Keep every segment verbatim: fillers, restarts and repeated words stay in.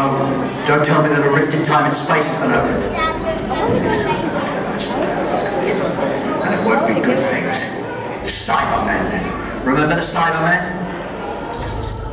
No, don't tell me that a rift in time and space has been opened. As if so, then I can imagine what else has come through. And it won't be good things. Cybermen. Remember the Cybermen? It's just the start.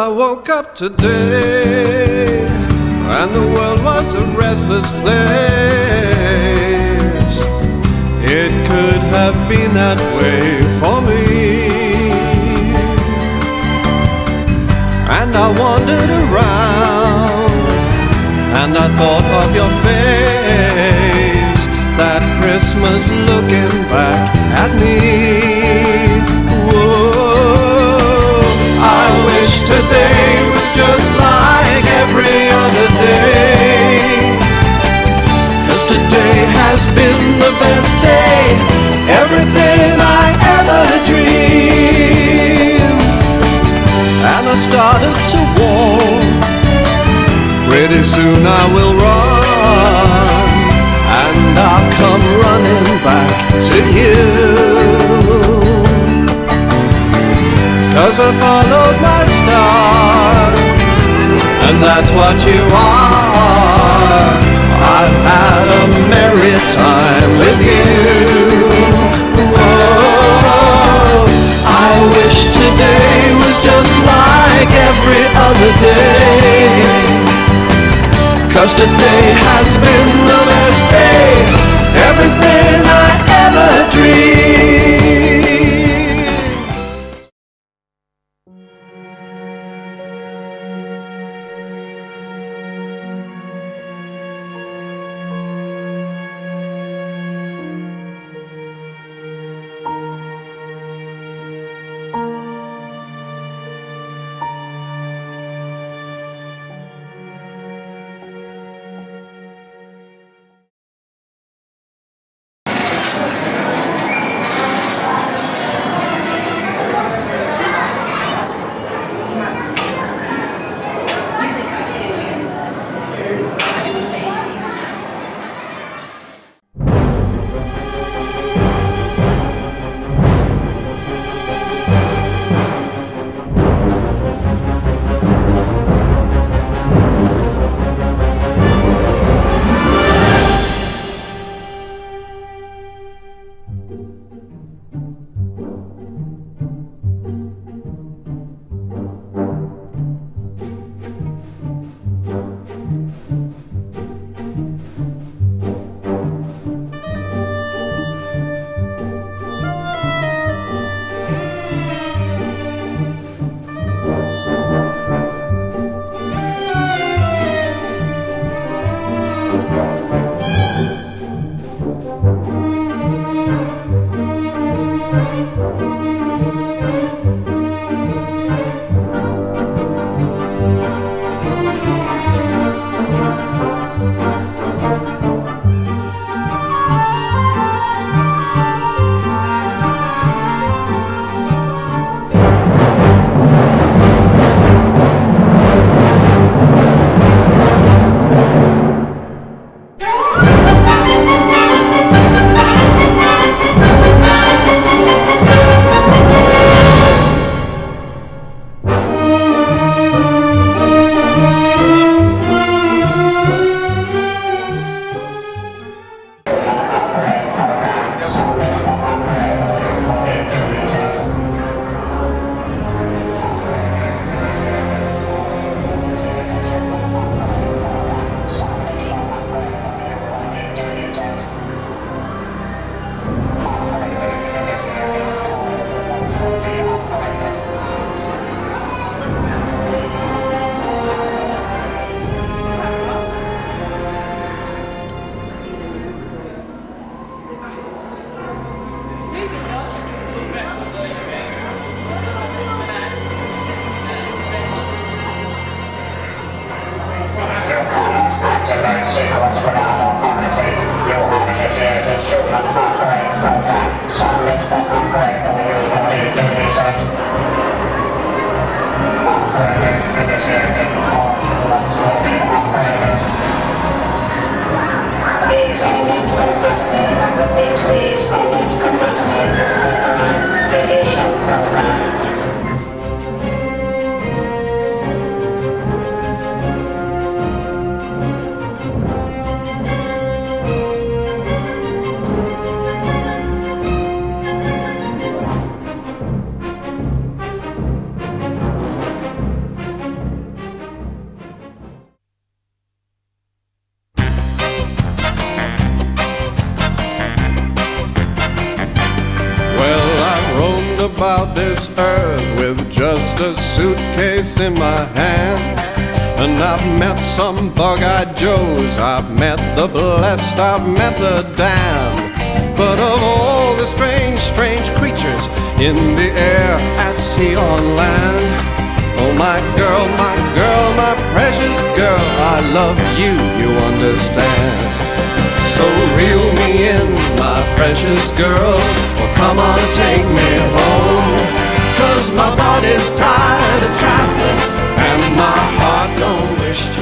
I woke up today, and the world was a restless place. It could have been that way for me. And I wandered around, and I thought of your face, that Christmas looking back at me. Whoa, I wish today was just like every other day, 'cause today has been the best day, everything I ever dreamed. And I started to walk, pretty soon I will run, and I'll come running back to you. 'Cause I followed my star, and that's what you are. I've had a merry time with you. Whoa, I wish today was just like every other day, 'cause today has been the best day, everything I ever dreamed. about this earth with just a suitcase in my hand. And I've met some bug-eyed Joes, I've met the blessed, I've met the damned. But of all the strange, strange creatures in the air, at sea, on land, oh my girl, my girl, my precious girl, I love you, you understand. So reel me in, my precious girl, well come on and take me home. 'Cause my body's tired of traveling and my heart don't wish to